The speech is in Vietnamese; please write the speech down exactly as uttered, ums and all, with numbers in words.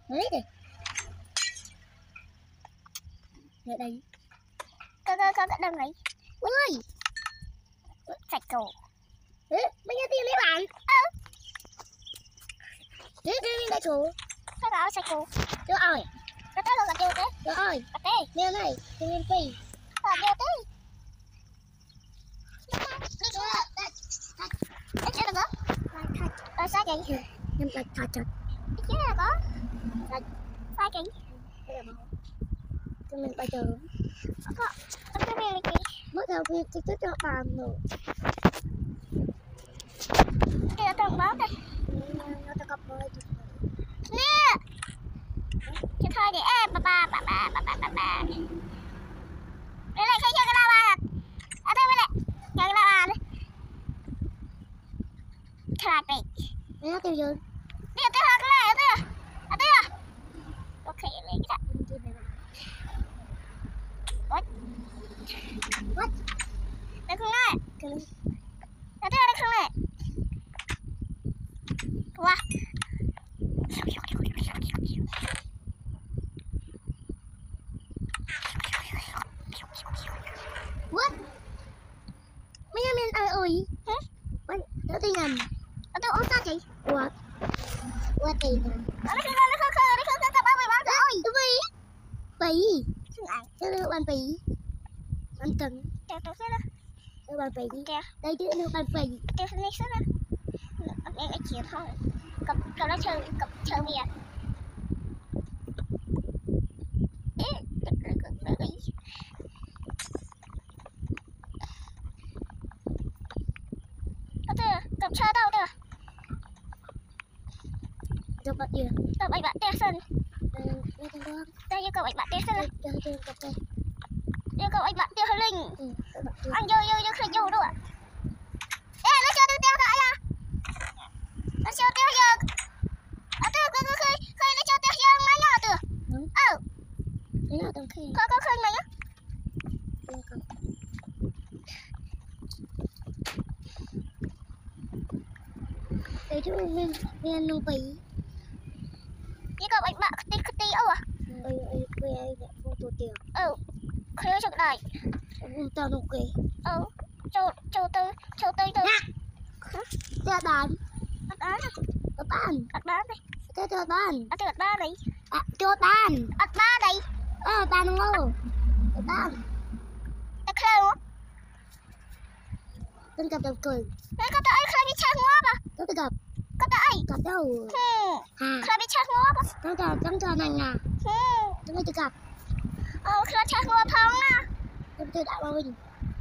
lấy đi lại đây cơ cơ cơ đừng này ui sạch cổ bây giờ tiền mấy bạn ơ đi đi đi đại cổ sao bảo sạch cổ chưa ơi cái tới luôn là tiêu thế chưa ơi cái tê nè này tiền nguyên phi là tiêu thế cái chuyện là có ờ sai chị nhưng mà thật thật cái chuyện là có sai chị cho mình bây giờ có cái gì chị mới đầu việc thì tôi cho bạn nữa cái trong báo đây nó ta cặp bơi nè cho thôi để em bà bà bà bà bà bà bà bà đây này khi chơi cái lava à ở đây bên này chơi cái lava đi khai bị nó tiêu dư đi tiêu hạt cái này ở đây ở đây à ok lấy cái what what đây không này ở đây đây không này wow what mấy em mình ơi ơi hả đỡ tin nhầm ở đây ổn sao chị what what tiền ở đây không đây không không đây không không các bạn bị bán rồi cái gì bì không ai cái nước bàn bì ăn từng kéo tôi xíu đó nước bàn bì kéo đây chứ nước bàn bì kéo xíu xíu đó nghe cái chuyện thôi cầm cầm nó chơi cầm chơi bìa cầm chơi đâu được được bạn gì cầm bảy bạn tia sân đây đây đó đây như cầm bảy bạn tia sân này đây đây cà phê như cầm bảy bạn tia hơi linh ừ, ăn vô vô vô khơi vô đâu ạ ê nó chưa tiêu tiêu lại à nó chưa tiêu giờ ở từ từ từ khơi khơi nó chưa tiêu giờ mấy nhỏ từ ờ thế nào tầm khi có có khơi mấy á đây chứ mình mình nông bì như cầm bảy bạn tí tí âu à ơi ơi quê ai để vô tổ tiền ừ khơi cho cái này không tao nông quê ừ châu châu tư châu tư tư ra bàn đặt đá đặt bàn đặt đá đi cái cho bàn đặt đặt đá đi à cho bàn đặt đá đi à bàn ngô bàn đặt khơi không tên gặp đầu cười đấy có tới khơi bị chát ngó bà có tới gặp có tới gặp đâu hmm khơi bị chát ngó bà trong trò trong trò này nè hmm trong đây gặp ờ khơi chát ngó phong nè trong tôi đã bao nhiêu